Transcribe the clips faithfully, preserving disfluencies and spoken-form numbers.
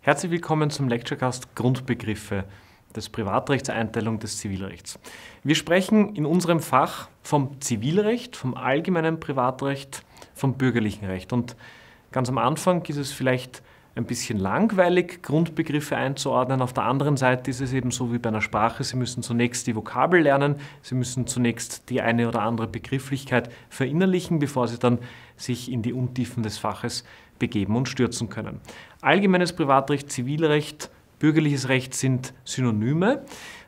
Herzlich willkommen zum Lecturecast Grundbegriffe des Privatrechts, Einteilung des Zivilrechts. Wir sprechen in unserem Fach vom Zivilrecht, vom allgemeinen Privatrecht, vom bürgerlichen Recht. Und ganz am Anfang ist es vielleicht ein bisschen langweilig, Grundbegriffe einzuordnen. Auf der anderen Seite ist es eben so wie bei einer Sprache. Sie müssen zunächst die Vokabel lernen, Sie müssen zunächst die eine oder andere Begrifflichkeit verinnerlichen, bevor Sie dann sich in die Untiefen des Faches begeben und stürzen können. Allgemeines Privatrecht, Zivilrecht, bürgerliches Recht sind Synonyme.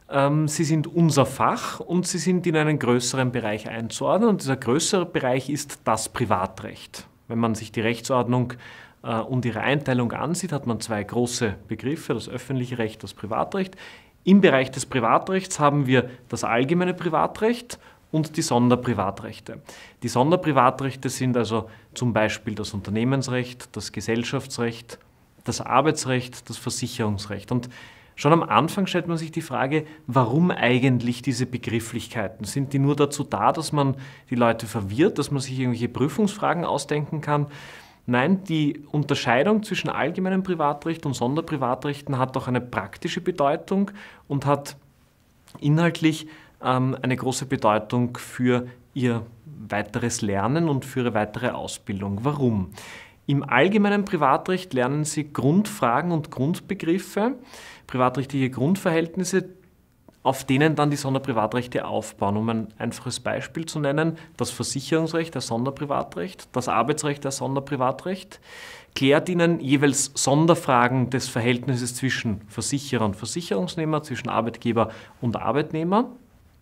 Sie sind unser Fach und sie sind in einen größeren Bereich einzuordnen. Und dieser größere Bereich ist das Privatrecht. Wenn man sich die Rechtsordnung und ihre Einteilung ansieht, hat man zwei große Begriffe, das öffentliche Recht, das Privatrecht. Im Bereich des Privatrechts haben wir das allgemeine Privatrecht und die Sonderprivatrechte. Die Sonderprivatrechte sind also zum Beispiel das Unternehmensrecht, das Gesellschaftsrecht, das Arbeitsrecht, das Versicherungsrecht. Und schon am Anfang stellt man sich die Frage, warum eigentlich diese Begrifflichkeiten? Sind die nur dazu da, dass man die Leute verwirrt, dass man sich irgendwelche Prüfungsfragen ausdenken kann? Nein, die Unterscheidung zwischen allgemeinem Privatrecht und Sonderprivatrechten hat auch eine praktische Bedeutung und hat inhaltlich ähm, eine große Bedeutung für ihr weiteres Lernen und für ihre weitere Ausbildung. Warum? Im allgemeinen Privatrecht lernen Sie Grundfragen und Grundbegriffe, privatrechtliche Grundverhältnisse, auf denen dann die Sonderprivatrechte aufbauen. Um ein einfaches Beispiel zu nennen, das Versicherungsrecht, das Sonderprivatrecht, das Arbeitsrecht, das Sonderprivatrecht, klärt Ihnen jeweils Sonderfragen des Verhältnisses zwischen Versicherer und Versicherungsnehmer, zwischen Arbeitgeber und Arbeitnehmer.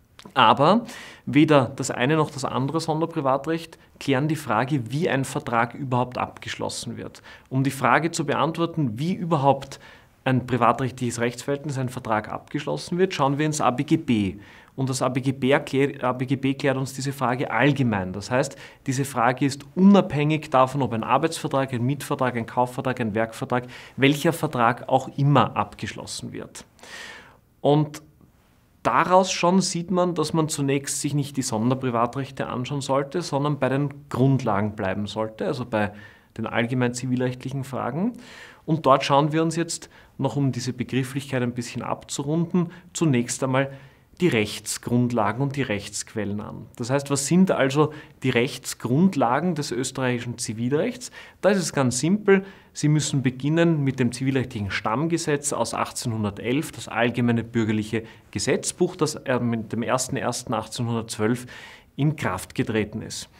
Aber weder das eine noch das andere Sonderprivatrecht klären die Frage, wie ein Vertrag überhaupt abgeschlossen wird. Um die Frage zu beantworten, wie überhaupt ein privatrechtliches Rechtsverhältnis, ein Vertrag abgeschlossen wird, schauen wir ins A B G B. Und das A B G B erklärt, A B G B klärt uns diese Frage allgemein. Das heißt, diese Frage ist unabhängig davon, ob ein Arbeitsvertrag, ein Mietvertrag, ein Kaufvertrag, ein Werkvertrag, welcher Vertrag auch immer abgeschlossen wird. Und daraus schon sieht man, dass man zunächst sich nicht die Sonderprivatrechte anschauen sollte, sondern bei den Grundlagen bleiben sollte, also bei den allgemein zivilrechtlichen Fragen. Und dort schauen wir uns jetzt, noch um diese Begrifflichkeit ein bisschen abzurunden, zunächst einmal die Rechtsgrundlagen und die Rechtsquellen an. Das heißt, was sind also die Rechtsgrundlagen des österreichischen Zivilrechts? Da ist es ganz simpel. Sie müssen beginnen mit dem zivilrechtlichen Stammgesetz aus achtzehnhundertelf, das Allgemeine Bürgerliche Gesetzbuch, das mit dem ersten ersten achtzehnhundertzwölf in Kraft getreten ist.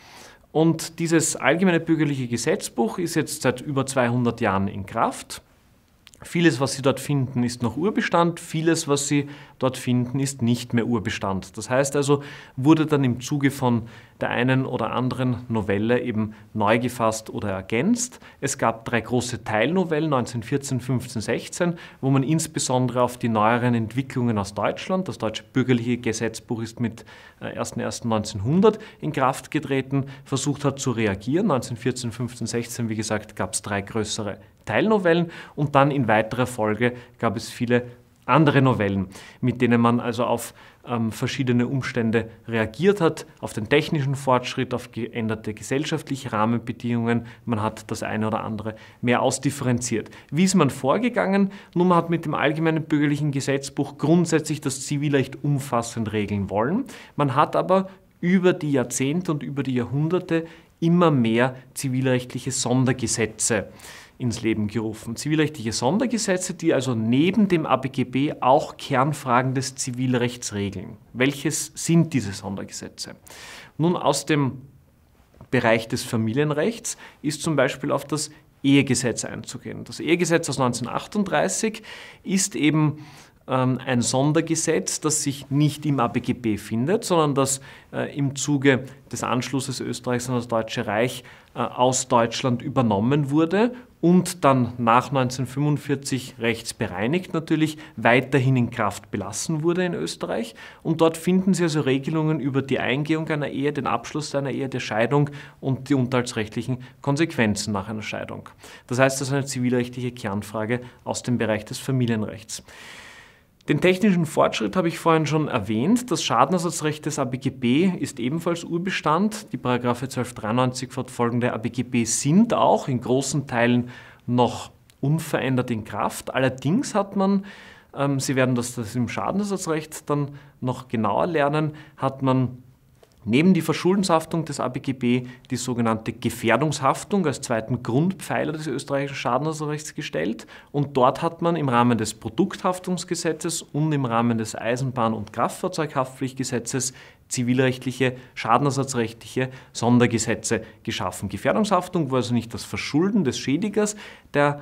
Und dieses Allgemeine Bürgerliche Gesetzbuch ist jetzt seit über zweihundert Jahren in Kraft. Vieles, was Sie dort finden, ist noch Urbestand, vieles, was Sie dort finden, ist nicht mehr Urbestand. Das heißt also, wurde dann im Zuge von der einen oder anderen Novelle eben neu gefasst oder ergänzt. Es gab drei große Teilnovellen, neunzehnhundertvierzehn, fünfzehn, sechzehn, wo man insbesondere auf die neueren Entwicklungen aus Deutschland, das Deutsche Bürgerliche Gesetzbuch ist mit ersten ersten neunzehnhundert in Kraft getreten, versucht hat zu reagieren. neunzehnhundertvierzehn, fünfzehn, sechzehn, wie gesagt, gab es drei größere Teilnovellen und dann in weiterer Folge gab es viele andere Novellen, mit denen man also auf ähm, verschiedene Umstände reagiert hat, auf den technischen Fortschritt, auf geänderte gesellschaftliche Rahmenbedingungen. Man hat das eine oder andere mehr ausdifferenziert. Wie ist man vorgegangen? Nun, man hat mit dem Allgemeinen Bürgerlichen Gesetzbuch grundsätzlich das Zivilrecht umfassend regeln wollen. Man hat aber über die Jahrzehnte und über die Jahrhunderte immer mehr zivilrechtliche Sondergesetze ins Leben gerufen. Zivilrechtliche Sondergesetze, die also neben dem A B G B auch Kernfragen des Zivilrechts regeln. Welches sind diese Sondergesetze? Nun, aus dem Bereich des Familienrechts ist zum Beispiel auf das Ehegesetz einzugehen. Das Ehegesetz aus neunzehnhundertachtunddreißig ist eben ähm, ein Sondergesetz, das sich nicht im A B G B findet, sondern das äh, im Zuge des Anschlusses Österreichs an das Deutsche Reich äh, aus Deutschland übernommen wurde und dann nach neunzehnhundertfünfundvierzig rechtsbereinigt natürlich weiterhin in Kraft belassen wurde in Österreich. Und dort finden Sie also Regelungen über die Eingehung einer Ehe, den Abschluss einer Ehe, der Scheidung und die unterhaltsrechtlichen Konsequenzen nach einer Scheidung. Das heißt, das ist eine zivilrechtliche Kernfrage aus dem Bereich des Familienrechts. Den technischen Fortschritt habe ich vorhin schon erwähnt. Das Schadenersatzrecht des A B G B ist ebenfalls Urbestand. Die Paragraphe zwölfhundertdreiundneunzig fortfolgende A B G B sind auch in großen Teilen noch unverändert in Kraft. Allerdings hat man, ähm, Sie werden das, das im Schadenersatzrecht dann noch genauer lernen, hat man neben die Verschuldenshaftung des A B G B die sogenannte Gefährdungshaftung als zweiten Grundpfeiler des österreichischen Schadenersatzrechts gestellt. Und dort hat man im Rahmen des Produkthaftungsgesetzes und im Rahmen des Eisenbahn- und Kraftfahrzeughaftpflichtgesetzes zivilrechtliche, schadenersatzrechtliche Sondergesetze geschaffen. Gefährdungshaftung, wo also nicht das Verschulden des Schädigers der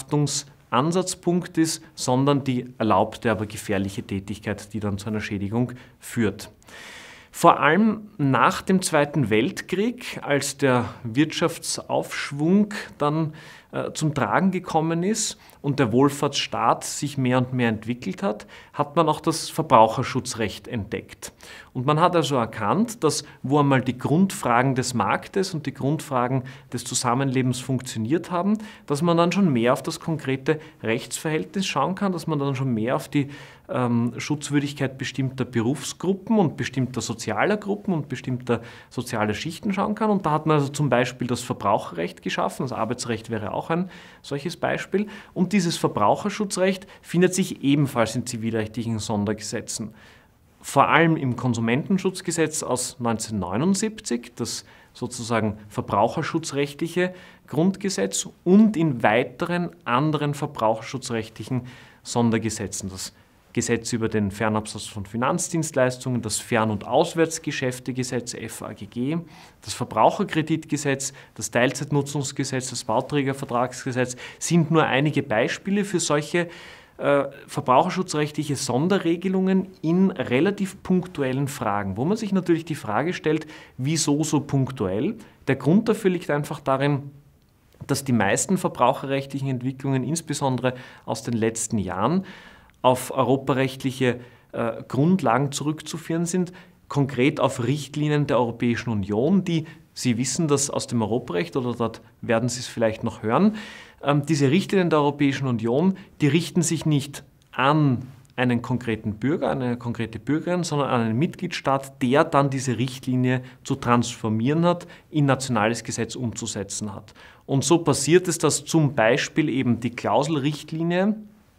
Haftungsansatzpunkt ist, sondern die erlaubte, aber gefährliche Tätigkeit, die dann zu einer Schädigung führt. Vor allem nach dem Zweiten Weltkrieg, als der Wirtschaftsaufschwung dann äh, zum Tragen gekommen ist und der Wohlfahrtsstaat sich mehr und mehr entwickelt hat, hat man auch das Verbraucherschutzrecht entdeckt. Und man hat also erkannt, dass wo einmal die Grundfragen des Marktes und die Grundfragen des Zusammenlebens funktioniert haben, dass man dann schon mehr auf das konkrete Rechtsverhältnis schauen kann, dass man dann schon mehr auf die ähm, Schutzwürdigkeit bestimmter Berufsgruppen und bestimmter sozialer Gruppen und bestimmter sozialer Schichten schauen kann. Und da hat man also zum Beispiel das Verbraucherrecht geschaffen, das Arbeitsrecht wäre auch ein solches Beispiel. Und dieses Verbraucherschutzrecht findet sich ebenfalls in zivilrechtlichen Sondergesetzen. Vor allem im Konsumentenschutzgesetz aus neunzehnhundertneunundsiebzig, das sozusagen verbraucherschutzrechtliche Grundgesetz, und in weiteren anderen verbraucherschutzrechtlichen Sondergesetzen. Das Gesetz über den Fernabsatz von Finanzdienstleistungen, das Fern- und Auswärtsgeschäftegesetz F A G G, das Verbraucherkreditgesetz, das Teilzeitnutzungsgesetz, das Bauträgervertragsgesetz sind nur einige Beispiele für solche äh, verbraucherschutzrechtliche Sonderregelungen in relativ punktuellen Fragen, wo man sich natürlich die Frage stellt, wieso so punktuell? Der Grund dafür liegt einfach darin, dass die meisten verbraucherrechtlichen Entwicklungen, insbesondere aus den letzten Jahren, auf europarechtliche äh, Grundlagen zurückzuführen sind, konkret auf Richtlinien der Europäischen Union, die, Sie wissen das aus dem Europarecht oder dort werden Sie es vielleicht noch hören, ähm, diese Richtlinien der Europäischen Union, die richten sich nicht an einen konkreten Bürger, eine konkrete Bürgerin, sondern an einen Mitgliedstaat, der dann diese Richtlinie zu transformieren hat, in nationales Gesetz umzusetzen hat. Und so passiert es, dass zum Beispiel eben die Klauselrichtlinie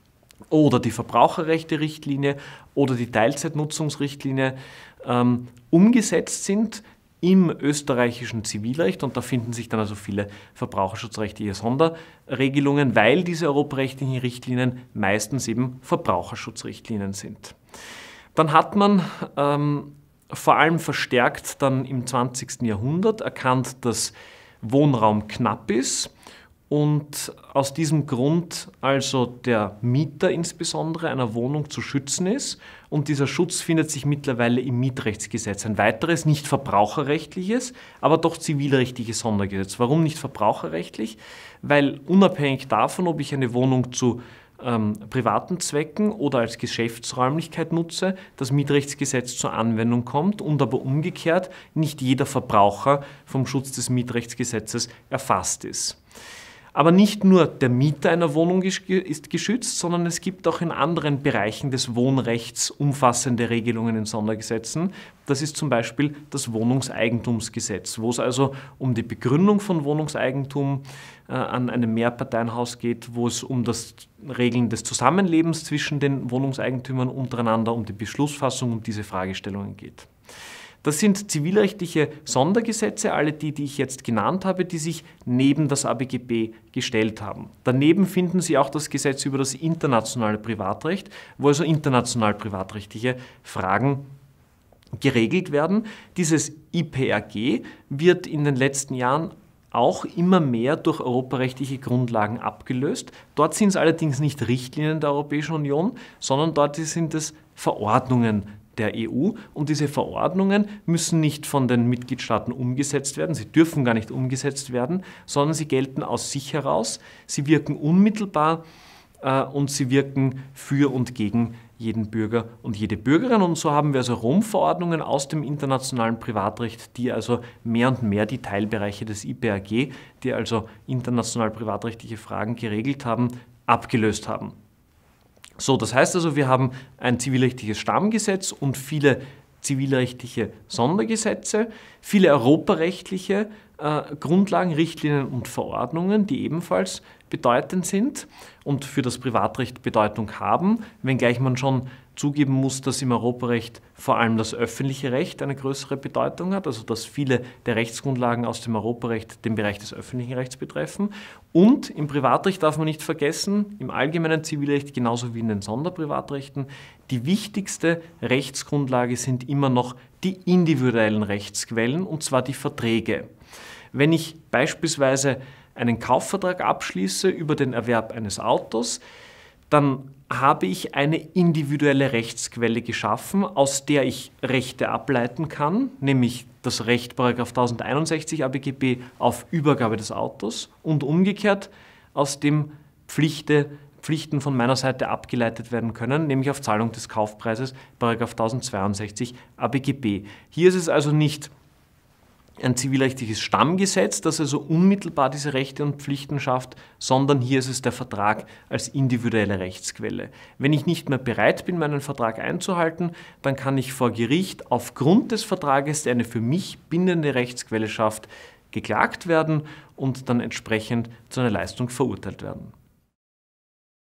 oder die Verbraucherrechte-Richtlinie oder die Teilzeitnutzungsrichtlinie ähm, umgesetzt sind im österreichischen Zivilrecht, und da finden sich dann also viele verbraucherschutzrechtliche Sonderregelungen, weil diese europarechtlichen Richtlinien meistens eben Verbraucherschutzrichtlinien sind. Dann hat man ähm, vor allem verstärkt dann im zwanzigsten Jahrhundert erkannt, dass Wohnraum knapp ist. Und aus diesem Grund also der Mieter insbesondere einer Wohnung zu schützen ist. Und dieser Schutz findet sich mittlerweile im Mietrechtsgesetz. Ein weiteres, nicht verbraucherrechtliches, aber doch zivilrechtliches Sondergesetz. Warum nicht verbraucherrechtlich? Weil unabhängig davon, ob ich eine Wohnung zu ähm, privaten Zwecken oder als Geschäftsräumlichkeit nutze, das Mietrechtsgesetz zur Anwendung kommt und aber umgekehrt nicht jeder Verbraucher vom Schutz des Mietrechtsgesetzes erfasst ist. Aber nicht nur der Mieter einer Wohnung ist geschützt, sondern es gibt auch in anderen Bereichen des Wohnrechts umfassende Regelungen in Sondergesetzen. Das ist zum Beispiel das Wohnungseigentumsgesetz, wo es also um die Begründung von Wohnungseigentum äh, an einem Mehrparteienhaus geht, wo es um das Regeln des Zusammenlebens zwischen den Wohnungseigentümern untereinander, um die Beschlussfassung, um diese Fragestellungen geht. Das sind zivilrechtliche Sondergesetze, alle die, die ich jetzt genannt habe, die sich neben das A B G B gestellt haben. Daneben finden Sie auch das Gesetz über das internationale Privatrecht, wo also international privatrechtliche Fragen geregelt werden. Dieses I P R G wird in den letzten Jahren auch immer mehr durch europarechtliche Grundlagen abgelöst. Dort sind es allerdings nicht Richtlinien der Europäischen Union, sondern dort sind es Verordnungen der E U, und diese Verordnungen müssen nicht von den Mitgliedstaaten umgesetzt werden, sie dürfen gar nicht umgesetzt werden, sondern sie gelten aus sich heraus, sie wirken unmittelbar äh, und sie wirken für und gegen jeden Bürger und jede Bürgerin. Und so haben wir also Rom-Verordnungen aus dem internationalen Privatrecht, die also mehr und mehr die Teilbereiche des I P R G, die also international privatrechtliche Fragen geregelt haben, abgelöst haben. So, das heißt also, wir haben ein zivilrechtliches Stammgesetz und viele zivilrechtliche Sondergesetze, viele europarechtliche äh, Grundlagen, Richtlinien und Verordnungen, die ebenfalls bedeutend sind und für das Privatrecht Bedeutung haben, wenngleich man schon zugeben muss, dass im Europarecht vor allem das öffentliche Recht eine größere Bedeutung hat, also dass viele der Rechtsgrundlagen aus dem Europarecht den Bereich des öffentlichen Rechts betreffen. Und im Privatrecht darf man nicht vergessen, im allgemeinen Zivilrecht genauso wie in den Sonderprivatrechten, die wichtigste Rechtsgrundlage sind immer noch die individuellen Rechtsquellen, und zwar die Verträge. Wenn ich beispielsweise einen Kaufvertrag abschließe über den Erwerb eines Autos, dann habe ich eine individuelle Rechtsquelle geschaffen, aus der ich Rechte ableiten kann, nämlich das Recht Paragraph tausendeinundsechzig A B G B auf Übergabe des Autos und umgekehrt aus dem Pflichte, Pflichten von meiner Seite abgeleitet werden können, nämlich auf Zahlung des Kaufpreises Paragraph tausendzweiundsechzig A B G B. Hier ist es also nicht ein zivilrechtliches Stammgesetz, das also unmittelbar diese Rechte und Pflichten schafft, sondern hier ist es der Vertrag als individuelle Rechtsquelle. Wenn ich nicht mehr bereit bin, meinen Vertrag einzuhalten, dann kann ich vor Gericht aufgrund des Vertrages, der eine für mich bindende Rechtsquelle schafft, geklagt werden und dann entsprechend zu einer Leistung verurteilt werden.